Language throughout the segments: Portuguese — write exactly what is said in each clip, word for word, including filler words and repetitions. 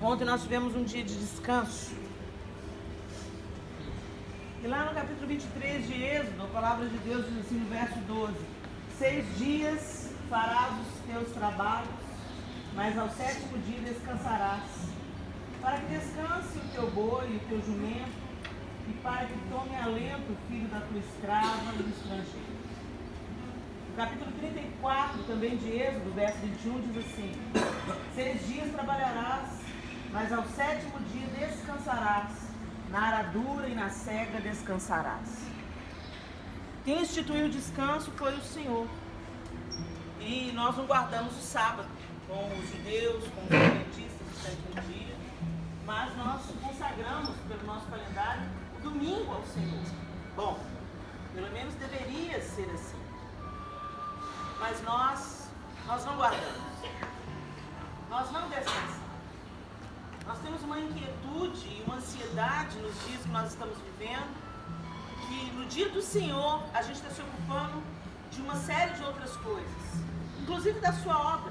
Ontem nós tivemos um dia de descanso. E lá no capítulo vinte e três de Êxodo, a palavra de Deus diz assim no verso doze: Seis dias farás os teus trabalhos, mas ao sétimo dia descansarás, para que descanse o teu boi e o teu jumento, e para que tome alento o filho da tua escrava e do estrangeiro. No capítulo trinta e quatro também de Êxodo, verso vinte e um, diz assim: Seis dias trabalharás, mas ao sétimo dia descansarás, na aradura e na cega descansarás. Quem instituiu o descanso foi o Senhor. E nós não guardamos o sábado, com os judeus, com os adventistas do sétimo dia, mas nós consagramos pelo nosso calendário o domingo ao Senhor. Bom, pelo menos deveria ser assim. Mas nós, nós não guardamos. Nós não descansamos. Nós temos uma inquietude e uma ansiedade nos dias que nós estamos vivendo, que no dia do Senhor a gente está se ocupando de uma série de outras coisas, inclusive da sua obra.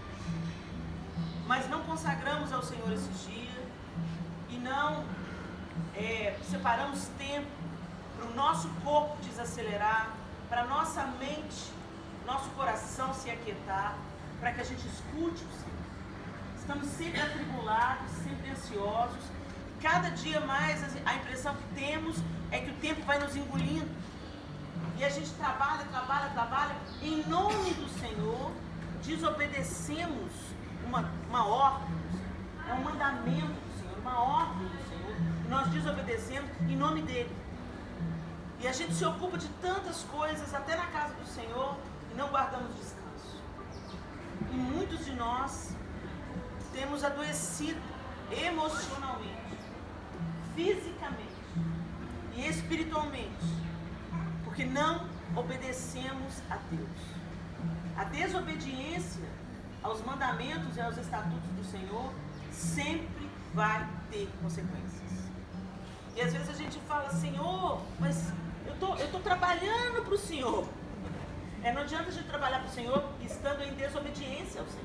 Mas não consagramos ao Senhor esses dias e não é, separamos tempo para o nosso corpo desacelerar, para a nossa mente, nosso coração se aquietar, para que a gente escute o Senhor. Estamos sempre atribulados, sempre ansiosos. Cada dia mais a impressão que temos é que o tempo vai nos engolindo. E a gente trabalha, trabalha, trabalha. Em nome do Senhor, desobedecemos uma, uma ordem do Senhor. É um mandamento do Senhor, uma ordem do Senhor. E nós desobedecemos em nome dEle. E a gente se ocupa de tantas coisas, até na casa do Senhor, e não guardamos descanso. E muitos de nós temos adoecido emocionalmente, fisicamente e espiritualmente, porque não obedecemos a Deus. A desobediência aos mandamentos e aos estatutos do Senhor sempre vai ter consequências. E às vezes a gente fala: Senhor, mas eu tô, eu tô trabalhando para o Senhor. É, não adianta a gente trabalhar para o Senhor estando em desobediência ao Senhor.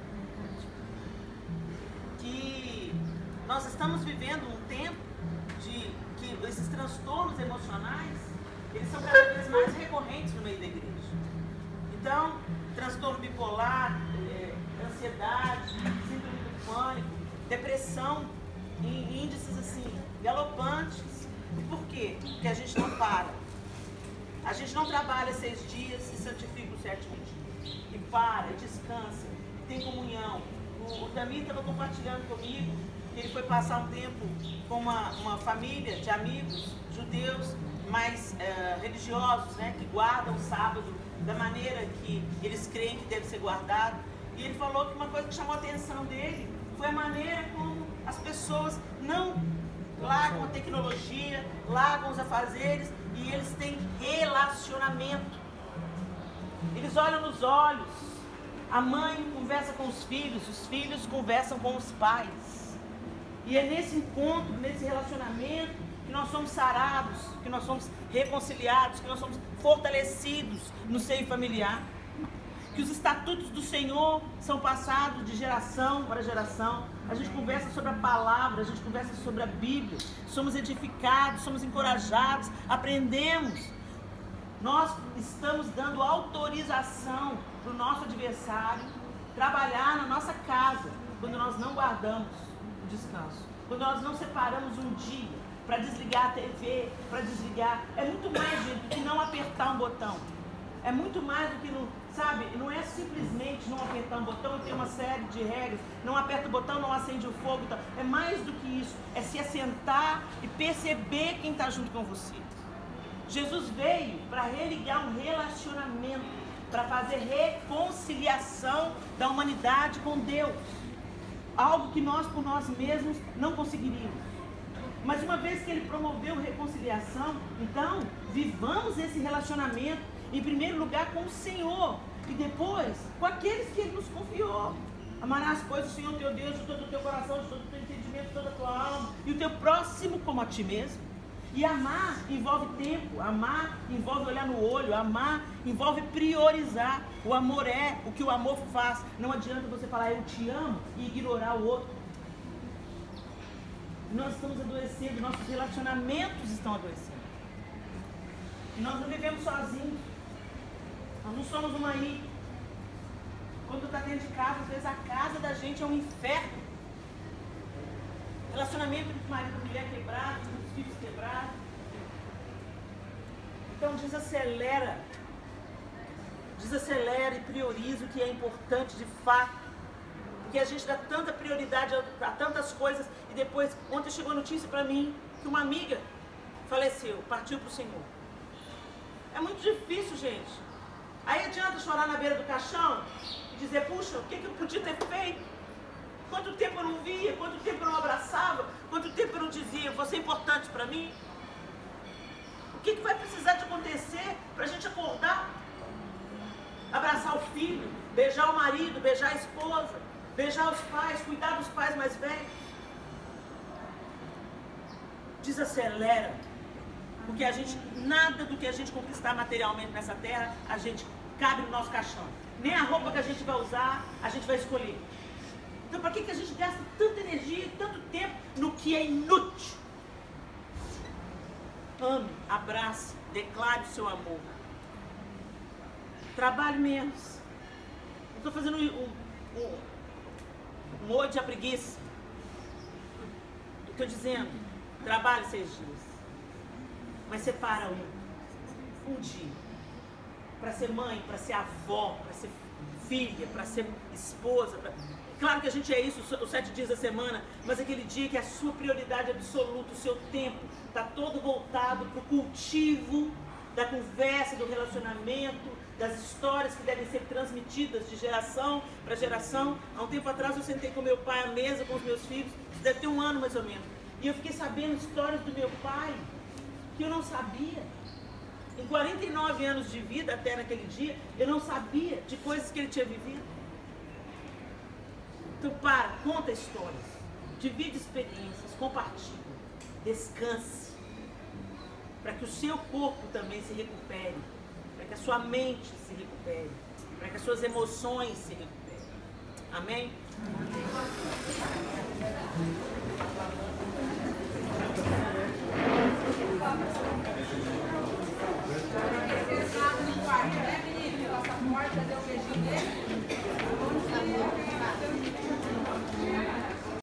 Que nós estamos vivendo um tempo de que esses transtornos emocionais, eles são cada vez mais recorrentes no meio da igreja. Então, transtorno bipolar, é, ansiedade, síndrome do pânico, depressão, em índices assim, galopantes. E por quê? Porque a gente não para. A gente não trabalha seis dias e santifica o sétimo dia. E para, e descansa, e tem comunhão. O Tamir estava compartilhando comigo que ele foi passar um tempo com uma, uma família de amigos judeus mais uh, religiosos, né, que guardam o sábado da maneira que eles creem que deve ser guardado. E ele falou que uma coisa que chamou a atenção dele foi a maneira como as pessoas não largam a tecnologia, largam os afazeres, e eles têm relacionamento. Eles olham nos olhos. A mãe conversa com os filhos, os filhos conversam com os pais. E é nesse encontro, nesse relacionamento, que nós somos sarados, que nós somos reconciliados, que nós somos fortalecidos no seio familiar. Que os estatutos do Senhor são passados de geração para geração. A gente conversa sobre a palavra, a gente conversa sobre a Bíblia. Somos edificados, somos encorajados, aprendemos. Nós estamos dando autorização para o nosso adversário trabalhar na nossa casa, quando nós não guardamos o descanso, quando nós não separamos um dia para desligar a T V, para desligar. É muito mais, gente, do que não apertar um botão. É muito mais do que, não, sabe, não é simplesmente não apertar um botão e ter uma série de regras. Não aperta o botão, não acende o fogo. Então, é mais do que isso. É se assentar e perceber quem está junto com você. Jesus veio para religar um relacionamento, para fazer reconciliação da humanidade com Deus. Algo que nós por nós mesmos não conseguiríamos. Mas uma vez que Ele promoveu reconciliação, então vivamos esse relacionamento, em primeiro lugar com o Senhor, e depois com aqueles que Ele nos confiou. Amarás, pois, o Senhor teu Deus de todo o teu coração, de todo o teu entendimento, de toda a tua alma, e o teu próximo como a ti mesmo. E amar envolve tempo, amar envolve olhar no olho, amar envolve priorizar. O amor é o que o amor faz. Não adianta você falar eu te amo e ignorar o outro. Nós estamos adoecendo, nossos relacionamentos estão adoecendo. E nós não vivemos sozinhos. Nós não somos uma ilha. Quando está dentro de casa, às vezes a casa da gente é um inferno. Relacionamento entre marido e mulher quebrado, os filhos quebrados. Então desacelera. Desacelera e prioriza o que é importante de fato. Porque a gente dá tanta prioridade a, a tantas coisas. E depois, ontem chegou a notícia para mim que uma amiga faleceu, partiu para o Senhor. É muito difícil, gente. Aí adianta chorar na beira do caixão e dizer, puxa, o que, que eu podia ter feito? Quanto tempo eu não via, quanto tempo eu não abraçava, quanto tempo eu não dizia, você é importante para mim? O que, que vai precisar de acontecer para a gente acordar? Abraçar o filho, beijar o marido, beijar a esposa, beijar os pais, cuidar dos pais mais velhos. Desacelera. Porque a gente, nada do que a gente conquistar materialmente nessa terra, a gente cabe no nosso caixão. Nem a roupa que a gente vai usar, a gente vai escolher. Então, para que, que a gente gasta tanta energia e tanto tempo no que é inútil? Ame, abrace, declare o seu amor. Trabalhe menos. Não estou fazendo um, um, um ode à preguiça. Estou dizendo, trabalhe seis dias. Mas separa um, um dia. Para ser mãe, para ser avó, para ser filha, para ser esposa. Pra... Claro que a gente é isso os sete dias da semana, mas aquele dia que a sua prioridade absoluta, o seu tempo, está todo voltado para o cultivo da conversa, do relacionamento, das histórias que devem ser transmitidas de geração para geração. Há um tempo atrás eu sentei com meu pai à mesa, com os meus filhos, isso deve ter um ano mais ou menos, e eu fiquei sabendo histórias do meu pai que eu não sabia. Em quarenta e nove anos de vida, até naquele dia, eu não sabia de coisas que ele tinha vivido. Então para, conta histórias, divide experiências, compartilha, descanse, para que o seu corpo também se recupere, para que a sua mente se recupere, para que as suas emoções se recuperem. Amém? Amém.